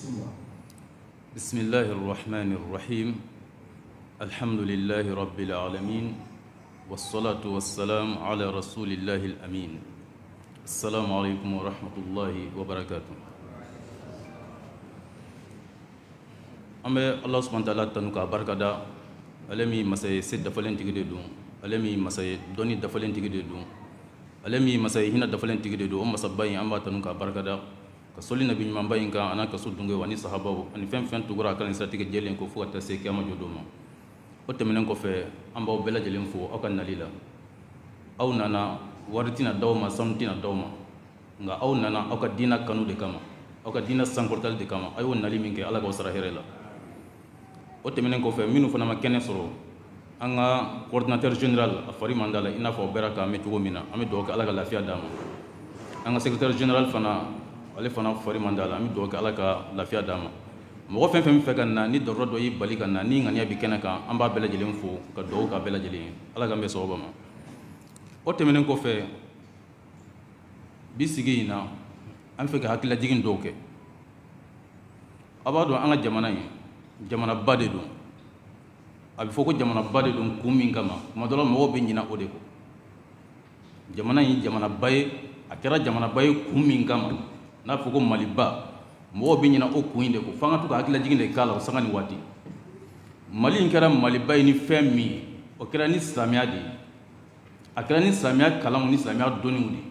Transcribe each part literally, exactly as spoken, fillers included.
بسم الله الرحمن الرحيم الحمد لله رب العالمين والصلاة والسلام على رسول الله الأمين السلام عليكم ورحمة الله وبركاته أما الله سبحانه وتعالى تنوكا بركة ألمي مساي سيد دفلين تجددو ألمي مساي دوني دفلين تجددو ألمي مساي هنا دفلين تجددو أم مسباي أما تنوكا بركة kasoli nabi nyuma bayin kan ana kaso dunge wani sahabaw ani fem fem tugura kan strategie jelen ko fuata se kiyama jodoma o temenen ko fe ambaw bela jelen fo o kan nalila aw nana waritina dawma samtina dawma nga aw nana o ka dina kanu de kama o ka dina sankortal de kama ayo nali minke ala ko sara herela o temenen ko fe minu fana ma kene soro anga coordinateur général afari mandala ina fo beraka me tugo mina ame do ka ala ka lafiya dama anga secrétaire général fana ale fana fari mandala ami do ka ala ka lafiya dama mo fɛn fɛn fɛ ka na ni dɔrɔ dɔ yi bali ka na ni ŋaniya bi kɛnɛ kan an b'a bɛɛ lajɛlen fo ka dugawu k'a bɛɛ lajɛlen ala ka bɛ sababa ma o tɛmɛnen kɔfɛ bi sigi in na an fɛ ka hakililajigin dɔw kɛ a b'a dɔn an ka jamana in jamanaba de don a bɛ fɔ ko jamanaba de don kun min kama tuma dɔ la mɔgɔw bɛ ɲina o de kɔ jamana in jamanaba ye a kɛra jamanaba ye kun min kama n'a fɔ ko maliba mɔgɔw bɛ ɲina o kun in de ko f'an ka to ka hakililajigin de k'a la o sanga ni waati mali in kɛra maliba ye ni fɛn min ye o kɛra ni silamɛya de ye a kɛra ni silamɛya kalanw ni silamɛya dɔnniw de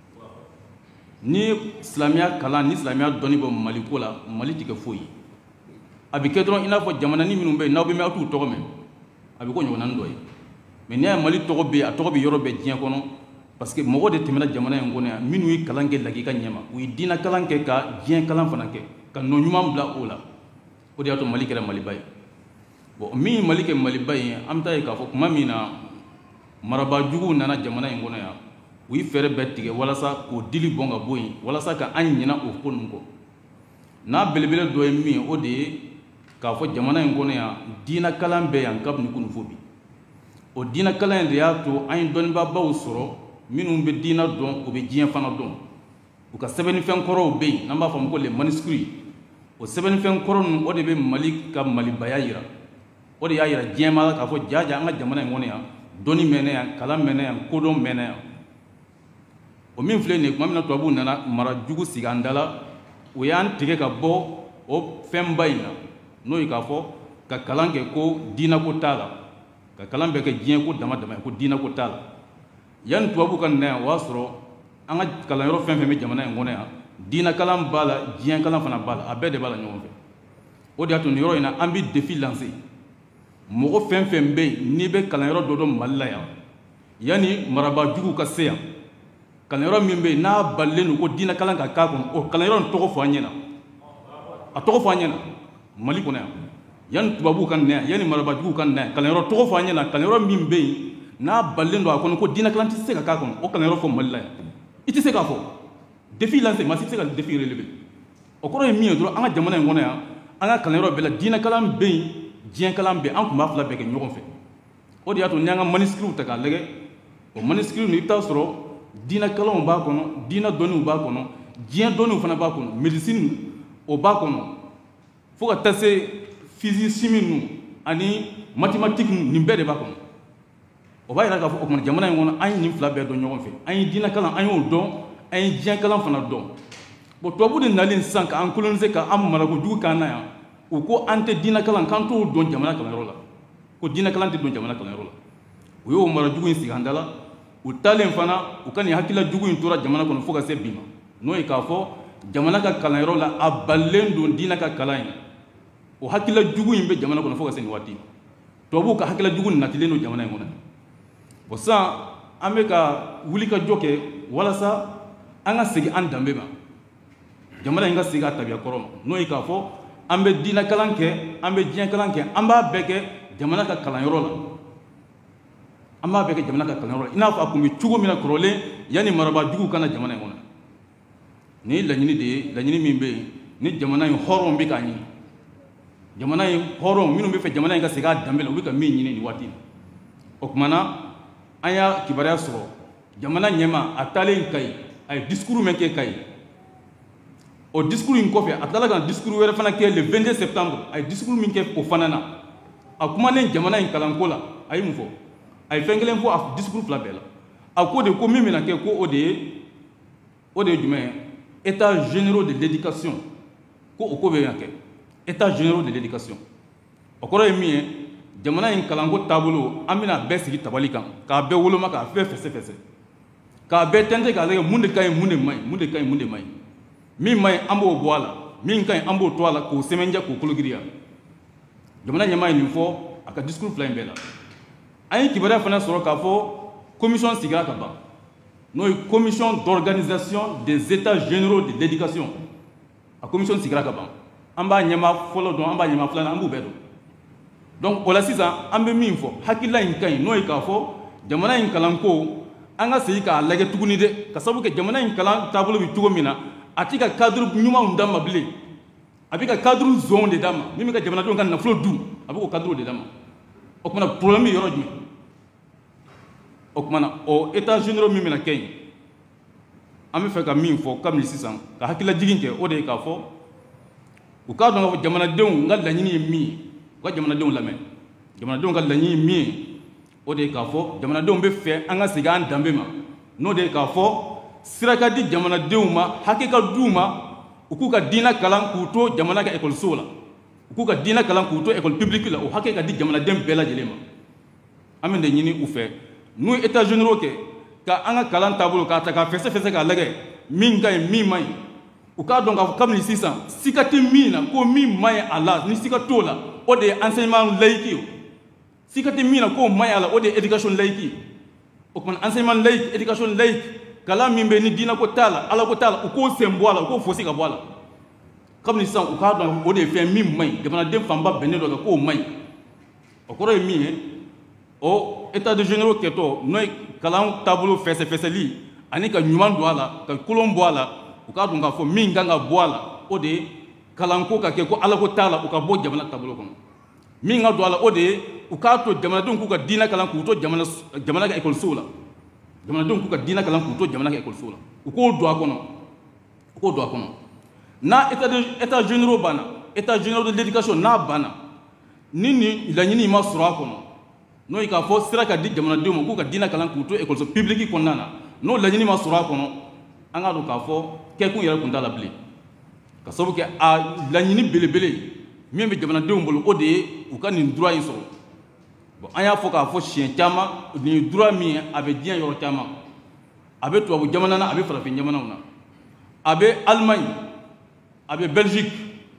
ni silamɛya kalan ni silamɛya dɔnni bɛ mali ko la mali tɛ kɛ foyi ye a bɛ kɛ dɔrɔn i n'a fɔ jamana ni minnu bɛ yen n'aw bɛ mɛn aw t'u tɔgɔ mɛn a bɛ ko ɲɔgɔnna dɔ ye mɛ n'i y'a ye mali tɔgɔ bɛ yen a tɔgɔ bɛ yɔrɔ bɛɛ diɲɛ kɔnɔ parce que mɔgɔ de tɛmɛna jamana in kɔnɔ yan minnu ye kalan kɛ lagika ɲɛma u ye diina kalan kɛ ka diɲɛ kalan fana kɛ ka nɔ ɲuman bila o la o de y'a to mali kɛra maliba ye bon min ye mali kɛ maliba ye an bɛ taa ye k'a fɔ tuma min na marabajuguw nana jamana in kɔnɔ yan u ye fɛɛrɛ bɛɛ tigɛ walasa k'o dili bɔn ka bɔ yen walasa ka an ɲinɛ o ko ninnu kɔ n'a belebele dɔ ye min ye o de ye k'a fɔ jamana in kɔnɔ yan diina kalan bɛ yan kabini kunu fo bi o diina kalan in de y'a to an ye dɔnnibaabaw sɔrɔ minnu bɛ diina dɔn u bɛ diɲɛ fana dɔn u ka sɛbɛnnifɛn kɔrɔw bɛ yen n'an b'a fɔ ma ko les manuscrits o sɛbɛnnifɛn kɔrɔ ninnu o de bɛ mali ka malibaya yira o de y'a yira diɲɛma la k'a fɔ jaja an ka jamana in kɔnɔ yan dɔnni mɛnɛ yan kalan mɛnɛ yan kodɔn mɛnɛ yan o min filɛ nin ye tuma min na tubabuw nana mara jugu sigi an da la o y'an tigɛ ka bɔ o fɛnba in na n'o ye k'a fɔ ka kalan kɛ ko diinako t'a la ka kalan bɛɛ kɛ diɲɛ ko dama dama ye ko diinako t'a la yanni tubabu ka na yan o y'a sɔrɔ an ka kalanyɔrɔ fɛn fɛn bɛ jamana in kɔnɔ yan diina kalan b'a la diɲɛ kalan fana b'a la a bɛɛ de b'a la ɲɔgɔn fɛ o de y'a to nin yɔrɔ in na an bɛ défi lancer mɔgɔ fɛn fɛn bɛ yen n'i bɛ kalanyɔrɔ dɔ dɔn mali la yan yanni marabajugu ka se yan kalanyɔrɔ min bɛ yen n'a balilen don ko diina kalan ka k'a kɔnɔ o kalanyɔrɔ in tɔgɔ fɔ an ɲɛna a tɔgɔ fɔ an ɲɛna mali kɔnɔ yan yanni tubabuw ka na yan yanni marabajugu ka na yan kalanyɔrɔ tɔgɔ fɔ an ɲɛna kalanyɔrɔ min bɛ yen n'a balilen don a kɔnɔ ko diinɛ kalan tɛ se ka k'a kɔnɔ o kalanyɔrɔ fɔ mali la yan i tɛ se k'a fɔ défi lancé maa si tɛ se ka défi relever o kɔrɔ ye min ye dɔrɔn an ka jamana in kɔnɔ yan an ka kalanyɔrɔ bɛɛ la diinɛ kalan bɛ yen diɲɛ kalan bɛ yen an tun b'a fila bɛɛ kɛ ɲɔgɔn fɛ o de y'a to n'i y'an ka manuscrits ta k'a lajɛ o manuscrits ninnu i bɛ taa sɔrɔ diinɛ kalanw b'a kɔnɔ diinɛ dɔnniw b'a kɔnɔ diɲɛ dɔnniw fana b'a kɔnɔ médecine o b'a kɔnɔ fo ka taa se physique chimie ninnu ani mathématique ninnu nin bɛɛ de b'a kɔnɔ o b'a yira k'a fɔ o kumana jamana in kɔnɔ an ye nin fila bɛɛ dɔn ɲɔgɔn fɛ an ye diinɛ kalan an y'o dɔn an ye diɲɛ kalan fana dɔn bon tubabu de nalen sisan k'an coloniser k'an marakojugu k'an na yan u ko an tɛ diinɛ kalan k'an t'o dɔn jamana kalanyɔrɔ la ko diinɛ kalan tɛ dɔn jamana kalanyɔrɔ la u y'o marajugu in sigi an da la u taalen fana u ka nin hakilajugu in tora jamana kɔnɔ fo ka se bi ma n'o ye k'a fɔ jamana ka kalanyɔrɔ la a balilen don diinɛ ka kalan ye o hakilajugu in bɛ jamana kɔnɔ fo ka se nin waati tubabuw ka hakilajugu natilen don jamana in kɔnɔ bon sisan an bɛ ka wulikajɔ kɛ walasa an ka segin an danbe ma jamana in ka segin a tabiya kɔrɔ ma n'o ye k'a fɔ an bɛ diinɛ kalan kɛ an bɛ diɲɛ kalan kɛ an b'a bɛɛ kɛ jamana ka kalanyɔrɔ la an b'a bɛɛ kɛ jamana ka kalanyɔrɔ la i n'a fɔ a tun bɛ cogo min na kɔrɔlen yanni marabajuguw ka na jamana in kɔnɔ nin ye laɲini de ye laɲini min bɛ yen ni jamana in hɔrɔnw bɛ k'a ɲini jamana in hɔrɔnw minnu bɛ fɛ jamana in ka segin a danbe la u bɛ ka min ɲini nin waati in o tuma na an y'a kibaruya sɔrɔ jamana ɲɛma a taalen Kayi a ye discours min kɛ Kayi au discours in kofia atala kan discours wera fana ke le vingt-deux septembre ay discours min ke o fana na akuma ne jamana in kalanko la ay mu fo ay fengelen fo af discours fla bela ako de ko min na ke ko o de o de jume état généraux de l'éducation ko o ko be yake état généraux de l'éducation o ko re mi jamana in kalanko tabulo amina be sigi tabali kan ka be woloma ka fe fese fese ka be tente ka le munde kay munde may munde kay munde may min may ambo boala min kay ambo toala ko semenja ko kologiriya jamana nyama ni fo aka discours flying bela ay kibara fana soro ka fo commission sigira ka ba no commission d'organisation des états généraux de l'éducation a commission sigira ka ba amba nyama folo don amba nyama flana ambu bedo donc ola sisa ambe min fo hakilla in kay no ka fo jamana in kalanko anga sey ka lage tuguni de ka sabu ke jamana in kalan tabulu bi tugo mina atika cadre nyuma undama bile abika cadre zone de dama mimi ka jamana don kan na flo du abiko cadre de dama o kuma problème yoro jumi o kuma o état généraux mimi na kay ami fe ka min fo kam li sisan ka hakila jiginke o de ka fo u ka don jamana don ngal la nyini mi ko jamana don lamen jamana don ngal la nyini mi o de ka fo jamana don be fe anga siga an dambe ma no de ka fo siraka di jamana deuma hakika duma uku ka dina kalan kuto jamana ka école sola uku ka dina kalan kuto école publique la o hakika di jamana dem bela jelema amende nyini u fe nous états généraux ke ka anga kalan tabulo ka ta ka fese fese ka lage min kay mi may u ka donc comme ni six cents sikati mina ko mi may ala ni sikato la o de enseignement laïque sikati mina ko may ala o de éducation laïque o kon enseignement laïque éducation laïque kala mimbe ni dina ko tala ala ko tala ko semboala ko fosi ka boala comme ni san ko don o de fe mim may de bana dem famba benelo ko may o ko re mi o état de généraux keto noy kala tableau fesse fesse li ani ka nyuman do ala ka kolon boala o ka don ga fo mi nganga boala o de kala ko ka ke ko ala ko tala o ka bo jamana tableau ko mi nga do ala o de o ka to jamana don ko ka dina kala ko to jamana jamana ka école sola jamana don kuka dina kalan kuto jamana ka école sola uko do akono uko do akono na état de état généraux bana état généraux de l'éducation na bana nini la nyini ma sura akono no ika fo sira ka di jamana don kuka dina kalan kuto école so publique ko nana no la nyini ma sura akono anga do ka fo ke ku yara kunda la bli ka sabu ke a la nyini bele bele mi be jamana don bolo o de uka ni droit yi so bon aya fo ka fo chien chama ni droit mi abe dien yoro chama abe to abu jamana na abe farafin jamana na abe Allemagne abe Belgique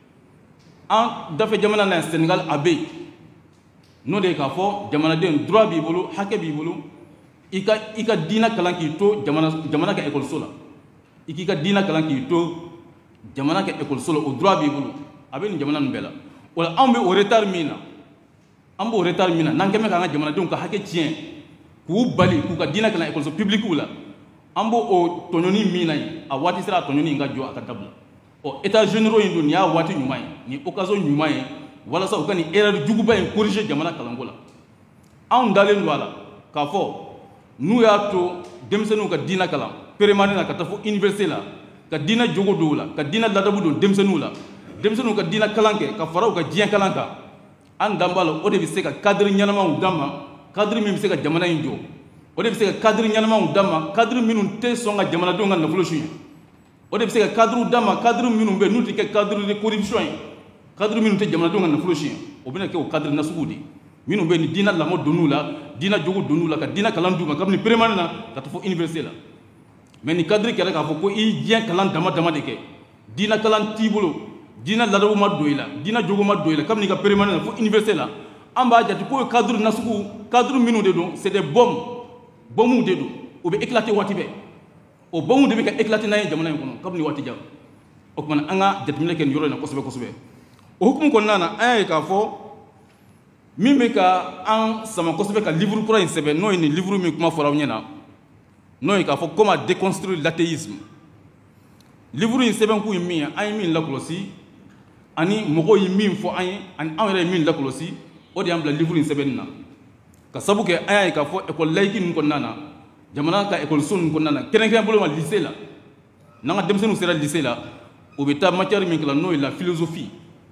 en dafa jamana na Sénégal abe no de ka fo jamana den droit bi bolo hake bi bolo ika ika dina kalan ki to jamana jamana ka école sola ikika dina kalan ki to jamana ka école sola au droit bi bolo abe ni jamana mbela wala ambe au retard mina ambo retard mina nankeme ka nga jamana don ka hake tien ku bali ku ka dina kana école publique la ambo o tononi mina yi a wati sira tononi nga jo akatabla o état généraux indo ni a wati nyumai ni occasion nyumai wala sa ukani erreur juguba en corriger jamana kalangola an dalen wala ka fo nu ya to demsenu ka dina kala permanent na ka tafo université la ka dina jogo do la ka dina ladabu do demsenu la demsenu ka dina kalanke ka faraw ka jien kalanka an dambalo o de bi se ka cadre nyanama u dama cadre mi bi se ka jamana injo o de bi se ka cadre nyanama u dama cadre minun te songa jamana do nga na fulushi o de bi se ka cadre u dama cadre minun be nuti ke cadre de corruption cadre minun te jamana do nga na fulushi o bina ke o cadre nasugudi minun be ni dina la mo donula dina jogo donula ka dina kalandu ma kamni permanent na ka to fo université la mais ni cadre ke la ka fo ko i jien kalan dama dama de ke dina kalan tibolo dina ladabu ma doila dina jogo ma doila comme ni ka permanent fo université la amba jati ko cadre nasuku cadre minu de don c'est des bombes bombes de do o be éclater wati be o bombes de be ka éclater na jamana kono comme ni wati jam o kuma anga jati mile ken yoro na kosobe kosobe o hukum kon nana ay ka fo mimbe ka an sama kosobe ka livre pour un sebe no ni livre mi kuma fora nyena no ka fo comment déconstruire l'athéisme livre in sebe ku mi ay min la kolosi ani mogo yi min fo ay an awere min la kolosi o de ambla livre in sebe na ka sabu ke ay ka fo école laïque nun kon nana jamana ka école sun kon nana kenen kenen bolo ma lycée la nanga demsenu sera lycée la o bɛ taa matière min kalan n'o ye la philosophie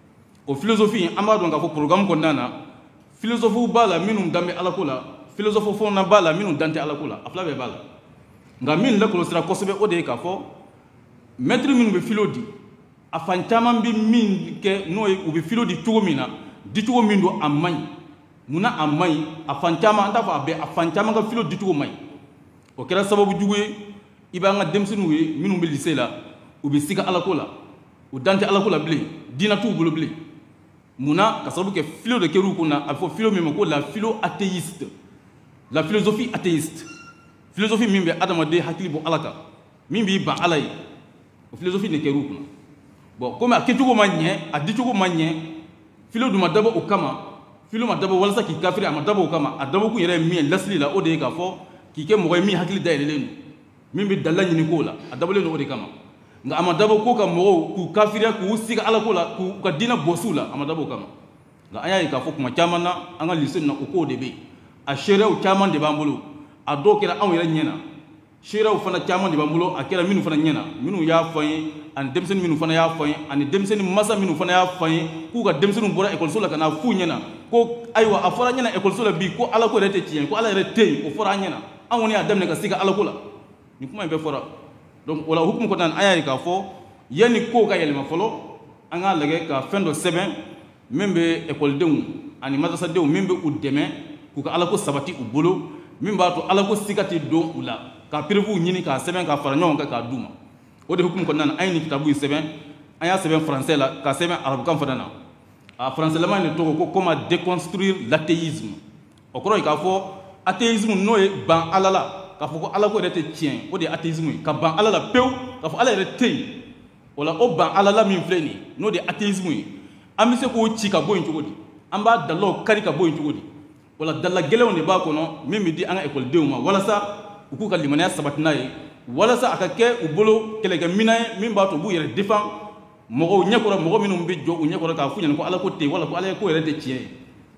o philosophie an b'a dɔn k'a fɔ programme kɔnɔna na philosophe b'a la minnu dan bɛ alako la philosophe fana b'a la minnu dan tɛ alako la a fila bɛɛ b'a la nka min lakɔlɔsira kosɛbɛ o de ye k'a fɔ maître minnu bɛ philo di a fan caman bɛ min kɛ n'o ye u bɛ philo di cogo min na di cogo min don a man ɲi munna a man ɲi a fan caman an t'a fɔ a bɛɛ a fan caman ka philo di cogo man ɲi o kɛra sababu jugu ye i b'an ka denmisɛnninw ye minnu bɛ lycée la u bɛ siga alako la u dan tɛ alako la bilen diinɛ t'u bolo bilen munna ka sababu kɛ philo de kɛr'u kunna a bɛ fɔ philo min ma ko la philo athéiste la philosophie athéiste philosophie min bɛ adamaden hakili bɔ ala kan min b'i ban ala ye o philosophie de kɛr'u kunna bon komi a kɛcogo ma ɲɛ a dicogo ma ɲɛ philo dun ma dabɔ o kama philo ma dabɔ walasa k'i kafiri a ma dabɔ o kama a dabɔ kun yɛrɛ ye min ye lasili la o de ye k'a fɔ k'i kɛ mɔgɔ ye min hakili dayɛlɛlen don min bɛ dala ɲini ko la a dabɔlen don o de kama nka a ma dabɔ ko ka mɔgɔw k'u kafiriya k'u siga ala ko la k'u ka diinɛ bɔsiw la a ma dabɔ o kama nka an y'a ye k'a fɔ kuma caman na an ka lycée na o kow de bɛ yen a seereyaw caman de b'an bolo a dɔw kɛra anw yɛrɛ ɲɛna seereyaw fana caman de b'an bolo a kɛra minnu fana ɲɛna minnu y'a fɔ an ye ani denmisɛnnin minnu fana y'a fɔ an ye ani denmisɛnnin masa minnu fana y'a fɔ an ye k'u ka denmisɛnninw bɔra ekɔliso la ka n'a f'u ɲɛna ko ayiwa a fɔra an ɲɛna ekɔliso la bi ko ala ko yɛrɛ tɛ tiɲɛ ko ala yɛrɛ tɛ yen o fɔra an ɲɛna an kɔni y'a daminɛ ka siga ala ko la nin kuma in bɛɛ fɔra donc o la hukumu kɔnɔna na an y'a ye k'a fɔ yanni kow ka yɛlɛma fɔlɔ an k'a lajɛ ka fɛn dɔ sɛbɛn min bɛ ekɔlidenw ani madrasadenw min bɛ u dɛmɛ k'u ka alako sabati u bolo min b'a to alako siga tɛ don u la ka perewu ɲini k'a sɛbɛn k'a fara ɲɔgɔn kan k'a d'u ma o de hukumu kɔnɔna na an ye nin kitabu in sɛbɛn an y'a sɛbɛn français la k'a sɛbɛn arabukan fana na a françaislama in de tɔgɔ ko comment déconstruire l'athéisme o kɔrɔ ye k'a fɔ athéisme n'o ye ban ala la k'a fɔ ko ala ko yɛrɛ tɛ tiɲɛ o de ye athéisme ye ka ban ala la pewu k'a fɔ ala yɛrɛ tɛ yen o la o ban ala la min filɛ nin ye n'o de ye athéisme ye an bɛ se k'o ci ka bɔ yen cogo di an b'a dalaw kari ka bɔ yen cogo di o la dala gɛlɛnw de b'a kɔnɔ min bɛ di an ka ekɔlidenw ma walasa u k'u ka limaniya sabati n'a ye walasa a ka kɛ u bolo kɛlɛkɛminɛn ye min b'a to u b'u yɛrɛ défend mɔgɔw ɲɛkɔrɔ mɔgɔ minnu bɛ jɔ u ɲɛkɔrɔ k'a f'u ɲɛna ko ala ko tɛ yen wala ko ala ko yɛrɛ tɛ tiɲɛ ye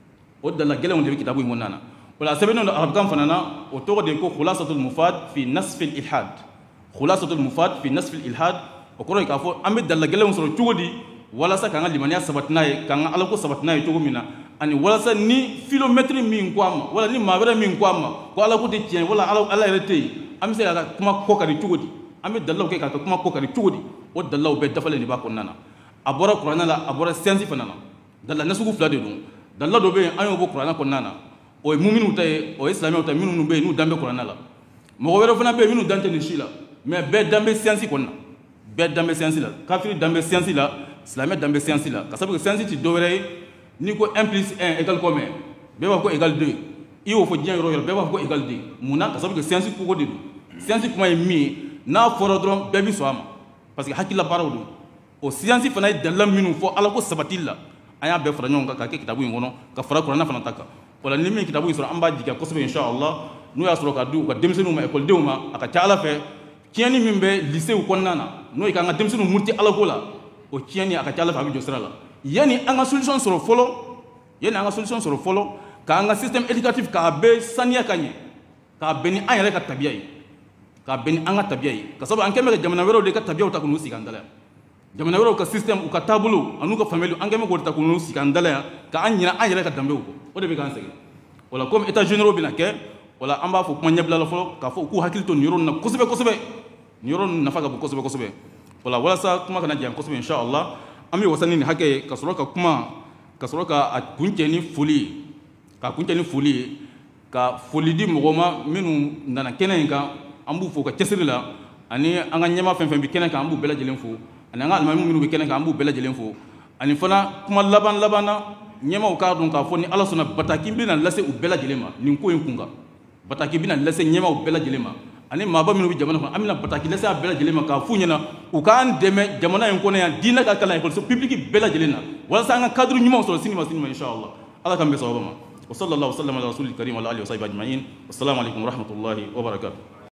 o dala gɛlɛnw de bɛ kitabu in kɔnɔna na o la a sɛbɛnnen don arabukan fana na o tɔgɔ de ye ko khulasatul mufad fi nasfil ilhad khulasatul mufad fi nasfil ilhad o kɔrɔ ye k'a fɔ an bɛ dala gɛlɛnw sɔrɔ cogo di walasa k'an ka limaniya sabati n'a ye k'an ka alako sabati n'a ye cogo min na ani walasa ni philomètre min ko a ma wala ni maa wɛrɛ min ko a ma ko ala ko tɛ tiɲɛ wala ala yɛrɛ tɛ yen an bɛ se k'a ka kuma kɔ kari cogo di an bɛ dalilaw kɛ k'a ka kuma kɔ kari cogo di o dalilaw bɛɛ dafalen de b'a kɔnɔna na a bɔra kuranɛ la a bɔra siyansi fana na dalila nasugu fila de don dalila dɔ bɛ yen an y'o bɔ kuranɛ kɔnɔna na o ye muminunw ta ye o ye silamɛw ta minnu bɛ yen n'u dan bɛ kuranɛ la mɔgɔ wɛrɛ fana bɛ yen minnu dan tɛ nin si la mais bɛɛ dan bɛ siyansi kɔnɔna bɛɛ dan bɛ siyansi la kafiri dan bɛ siyansi la silamɛ dan bɛ siyansi la ka sababu kɛ siyansi tɛ dɔwɛrɛ ye n'i ko un plus un égale combien bɛɛ b'a fɔ ko égale deux i y'o fɔ diɲɛ yɔrɔ yɔrɔ bɛɛ b'a fɔ ko égale deux munna ka sababu kɛ siyansi kogo de don siyansi kuma ye min ye n'a fɔra dɔrɔn bɛɛ bɛ sɔn a ma parce que hakilila baaraw don o siyansi fana ye dalila minnu fɔ ala ko sabatili la an y'a bɛɛ fara ɲɔgɔn kan k'a kɛ kitabu in kɔnɔ ka fara kuranɛ fana ta kan o la ni min kitabu in sɔrɔ an b'a jigiya kosɛbɛ inshallah n'o y'a sɔrɔ ka di u ka denmisɛnninw ma ekɔlidenw ma a ka ca ala fɛ tiɲɛni min bɛ lycéw kɔnɔna na n'o ye k'an ka denmisɛnninw muruti alako la o tiɲɛni a ka ca ala fɛ a bɛ jɔ sira la yanni an ka solution sɔrɔ fɔlɔ yanni an ka solution sɔrɔ fɔlɔ k'an ka système éducatif k'a bɛɛ saniya ka ɲɛ k'a bɛn ni an yɛrɛ ka tabiya ye k'a bɛn ni an ka tabiya ye ka sababu an kɛn bɛ ka jamana wɛrɛw de ka tabiyaw ta k'u sigi an dala yan jamana wɛrɛw ka système u ka taabolo an'u ka faamuyali an kɛn bɛ k'o de ta k'u sigi an dala yan k'an ɲinɛ an yɛrɛ ka danbew kɔ o de bɛ k'an sɛgɛn o la comme état généraux bɛna kɛ o la an b'a fɔ kuma ɲɛbila la fɔlɔ k'a fɔ u k'u hakili to nin yɔrɔ ninnu na kosɛbɛ kosɛbɛ nin yɔrɔ ninnu nafa ka bon kosɛbɛ kosɛbɛ o la walasa kuma kana janya kosɛbɛ inshallah an bɛ wasa ni nin hakɛ ye ka sɔrɔ ka kuma ka sɔrɔ ka a kuncɛ ni foli ye ka kuncɛ ni foli ye ka foli di mɔgɔw ma minnu nana kɛnɛ in kan an b'u fo ka cɛsiri la ani an ka ɲɛma fɛn fɛn bɛ kɛnɛ kan an b'u bɛɛ lajɛlen fo ani an ka alimami minnu bɛ kɛnɛ kan an b'u bɛɛ lajɛlen fo ani fana kuma laban laban na ɲɛmaw k'a dɔn k'a fɔ ni ala sɔnna bataki bɛna lase u bɛɛ lajɛlen ma nin ko in kun kan bataki bɛna lase ɲɛmaw bɛɛ lajɛlen ma ani maaba minnu bɛ jamana kɔnɔ an bɛna bataki lase a bɛɛ lajɛlen ma k'a f'u ɲɛna u k'an dɛmɛ jamana in kɔnɔ yan diinɛ ka kalan ekɔliso publique bɛɛ lajɛlen na walasa an ka cadre ɲumanw sɔrɔ sini ma sini ma inshallah ala k'an bɛn sababa ma wa sallallahu wa sallam ala rasulil karim wa ala alihi wa sahbihi ajma'in assalamu alaikum wa rahmatullahi wa barakatuh